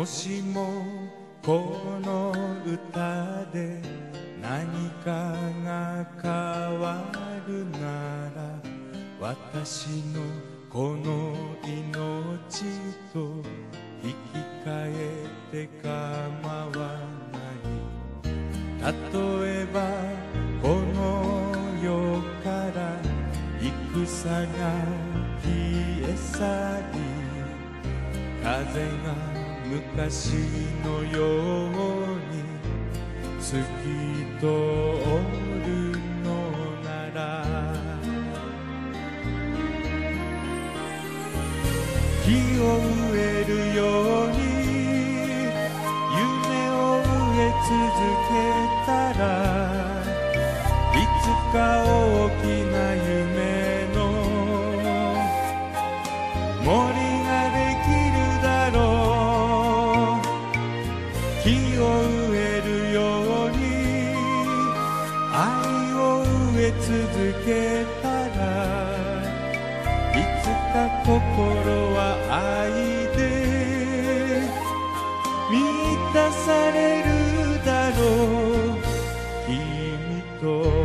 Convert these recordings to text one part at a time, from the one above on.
もしもこの歌で何かが変わるなら、私のこの命と引き換えて構わない。例えばこの世から戦が消え去り、風が昔のように透き通るのなら、木を植えるように夢を植え続けたら、いつか大きな夢の森ができるだろう。木を植えるように愛を植え続けたら、いつか心は愛で満たされるだろう、君と。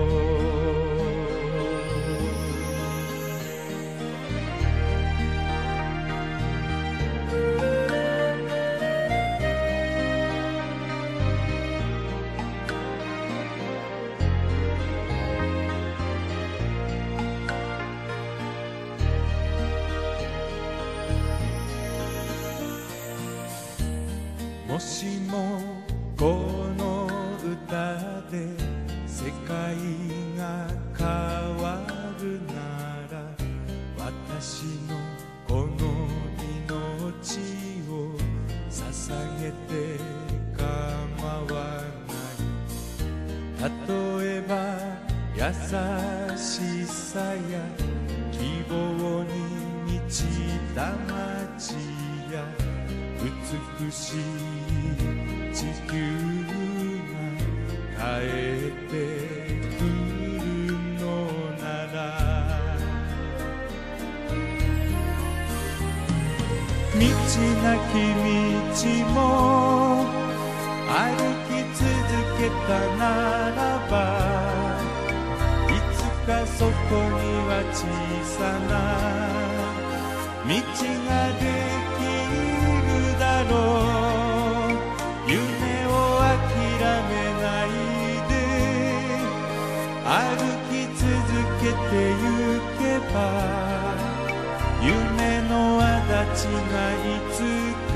もしもこの歌で世界が変わるなら、私のこの命を捧げて構わない。例えば優しさや希望に満ちた街や美しい地球が帰ってくるのなら、道なき道も歩き続けたならば、いつかそこには小さな道ができるだろう。夢を諦めないで歩き続けてゆけば、夢の轍がいつか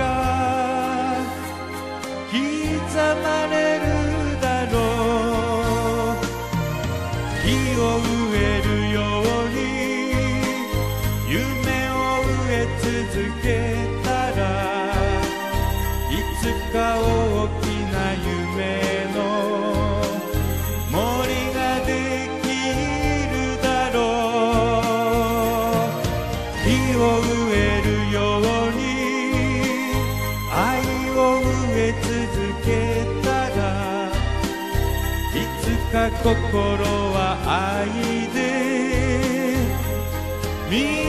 刻まれるだろう。木を植えるように夢を植え続けたら、いつか大きな夢の森ができるだろう。木を植えるように愛を植え続けたら、いつか心は愛で